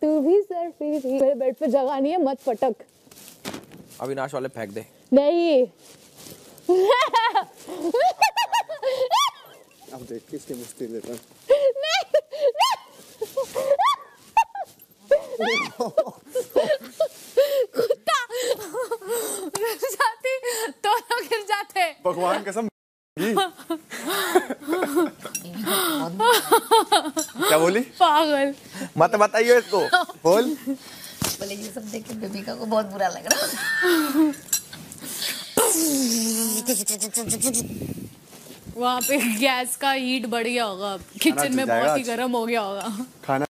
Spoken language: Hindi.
तू भी सर्फी मेरे बेड पे जगह नहीं है, मत पटक। अविनाश वाले फेंक दे। नहीं अब देख किसके मस्ती लेता है। कुत्ता जाती तो गिर जाते। भगवान कसम। क्या बोली? पागल। मत बताइए इसको। बोल। बोले ये सब देख के बेबिका को बहुत बुरा लग रहा। वहाँ पे गैस का हीट बढ़ गया होगा, किचन में बहुत ही गर्म हो गया होगा। खाना